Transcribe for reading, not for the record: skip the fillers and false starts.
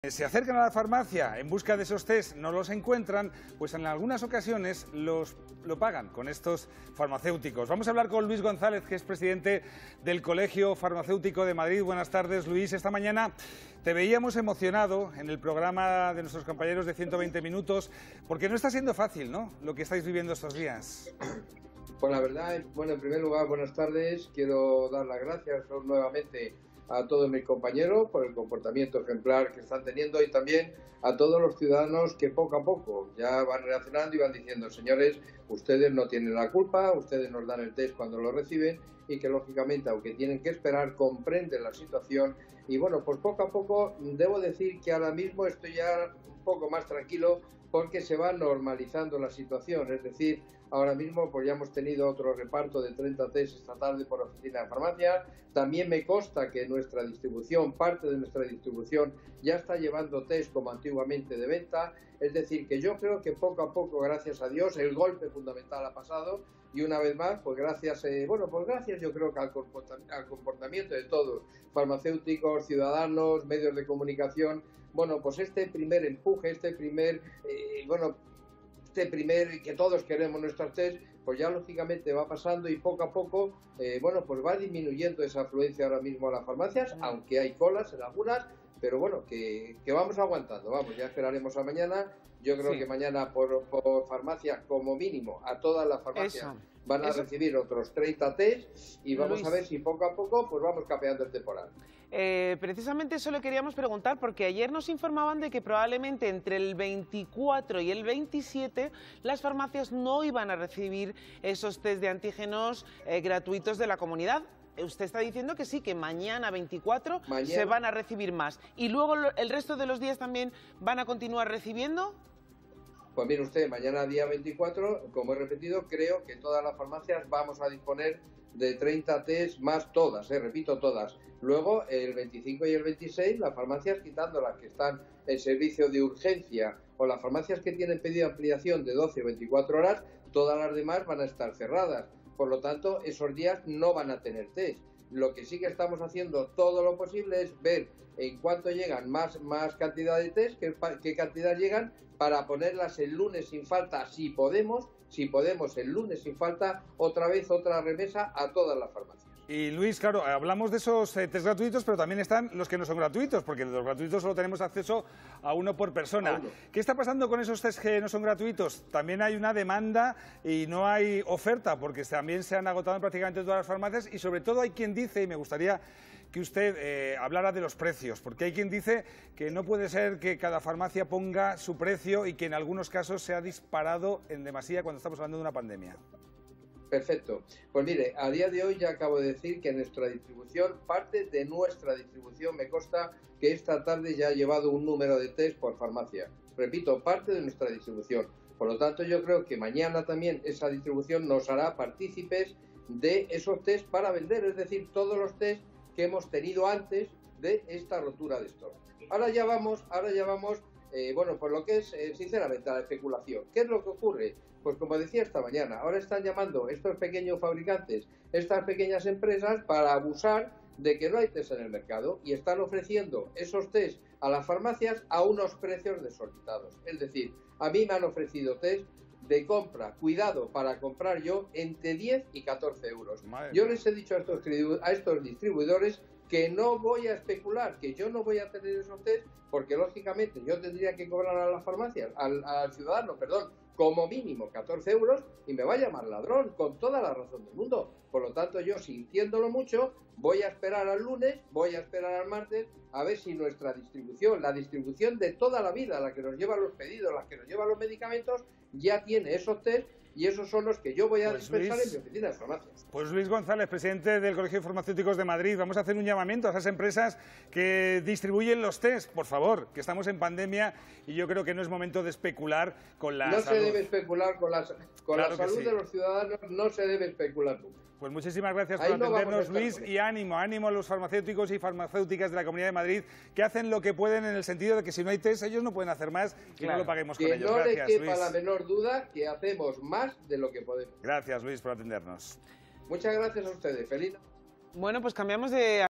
Se acercan a la farmacia en busca de esos test, no los encuentran, pues en algunas ocasiones lo pagan con estos farmacéuticos. Vamos a hablar con Luis González, que es presidente del Colegio Farmacéutico de Madrid. Buenas tardes, Luis. Esta mañana te veíamos emocionado en el programa de nuestros compañeros de 120 minutos, porque no está siendo fácil, ¿no?, lo que estáis viviendo estos días. Pues la verdad, bueno, en primer lugar, buenas tardes. Quiero dar las gracias nuevamente a todos mis compañeros por el comportamiento ejemplar que están teniendo y también a todos los ciudadanos que poco a poco ya van reaccionando y van diciendo: señores, ustedes no tienen la culpa, ustedes nos dan el test cuando lo reciben, y que lógicamente, aunque tienen que esperar, comprenden la situación. Y bueno, pues poco a poco debo decir que ahora mismo estoy ya un poco más tranquilo porque se va normalizando la situación. Es decir, ahora mismo pues ya hemos tenido otro reparto de 30 test esta tarde por oficina de farmacia. También me consta que nuestra distribución, parte de nuestra distribución, ya está llevando test como antiguamente de venta. Es decir, que yo creo que poco a poco, gracias a Dios, el golpe fundamental ha pasado. Y una vez más, pues gracias, gracias yo creo que al comportamiento de todos, farmacéuticos, ciudadanos, medios de comunicación, bueno, pues este primer empuje, este primer que todos queremos nuestros test, pues ya lógicamente va pasando y poco a poco, pues va disminuyendo esa afluencia ahora mismo a las farmacias, aunque hay colas en algunas, pero bueno, que vamos aguantando, vamos, ya esperaremos a mañana. Yo creo que mañana por farmacia, como mínimo, a todas las farmacias van a recibir otros 30 test y vamos a ver si poco a poco pues vamos capeando el temporal. Precisamente eso le queríamos preguntar, porque ayer nos informaban de que probablemente entre el 24 y el 27 las farmacias no iban a recibir esos test de antígenos gratuitos de la comunidad. Usted está diciendo que sí, que mañana 24 se van a recibir más. ¿Y luego el resto de los días también van a continuar recibiendo? Pues mire usted, mañana día 24, como he repetido, creo que todas las farmacias vamos a disponer de 30 test más todas, repito, todas. Luego, el 25 y el 26, las farmacias, quitando las que están en servicio de urgencia o las farmacias que tienen pedido ampliación de 12 o 24 horas, todas las demás van a estar cerradas. Por lo tanto, esos días no van a tener test. Lo que sí que estamos haciendo todo lo posible es ver en cuánto llegan más cantidad de test, qué cantidad llegan, para ponerlas el lunes sin falta, si podemos el lunes sin falta, otra remesa a todas las farmacias. Y Luis, claro, hablamos de esos test gratuitos, pero también están los que no son gratuitos, porque los gratuitos solo tenemos acceso a uno por persona. ¿Qué está pasando con esos test que no son gratuitos? También hay una demanda y no hay oferta, porque también se han agotado en prácticamente todas las farmacias, y sobre todo hay quien dice, y me gustaría que usted hablara de los precios, porque hay quien dice que no puede ser que cada farmacia ponga su precio y que en algunos casos se ha disparado en demasía cuando estamos hablando de una pandemia. Perfecto. Pues mire, a día de hoy ya acabo de decir que nuestra distribución, parte de nuestra distribución, me consta que esta tarde ya ha llevado un número de test por farmacia. Repito, parte de nuestra distribución. Por lo tanto, yo creo que mañana también esa distribución nos hará partícipes de esos test para vender, es decir, todos los test que hemos tenido antes de esta rotura de stock. Ahora ya vamos, por lo que es, sinceramente, a la especulación. ¿Qué es lo que ocurre? Pues como decía esta mañana, ahora están llamando estos pequeños fabricantes, estas pequeñas empresas, para abusar de que no hay test en el mercado, y están ofreciendo esos test a las farmacias a unos precios desorbitados. Es decir, a mí me han ofrecido test de compra, cuidado, para comprar yo, entre 10 y 14 euros. Yo les he dicho a estos distribuidores que no voy a especular, que yo no voy a tener esos test, porque lógicamente yo tendría que cobrar a las farmacias, al ciudadano, como mínimo 14 euros, y me va a llamar ladrón, con toda la razón del mundo. Por lo tanto, yo, sintiéndolo mucho, voy a esperar al lunes, voy a esperar al martes, a ver si nuestra distribución, la distribución de toda la vida, la que nos lleva los pedidos, la que nos lleva los medicamentos, ya tiene esos test, y esos son los que yo voy a dispensar en mi oficina de farmacia. Pues Luis González, presidente del Colegio de Farmacéuticos de Madrid, vamos a hacer un llamamiento a esas empresas que distribuyen los test, por favor, que estamos en pandemia y yo creo que no es momento de especular con la salud. No se debe especular con la salud de los ciudadanos, no se debe especular nunca. Pues muchísimas gracias por atendernos, Luis, y ánimo a los farmacéuticos y farmacéuticas de la Comunidad de Madrid, que hacen lo que pueden, en el sentido de que si no hay test ellos no pueden hacer más y no lo paguemos con ellos. Que no le quepa la menor duda que hacemos más de lo que podemos. Gracias, Luis, por atendernos. Muchas gracias a ustedes. Feliz. Bueno, pues cambiamos de